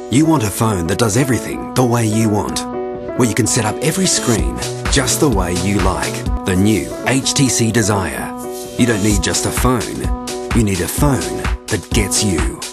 You want a phone that does everything the way you want, where you can set up every screen just the way you like. The new HTC Desire. You don't need just a phone, you need a phone that gets you.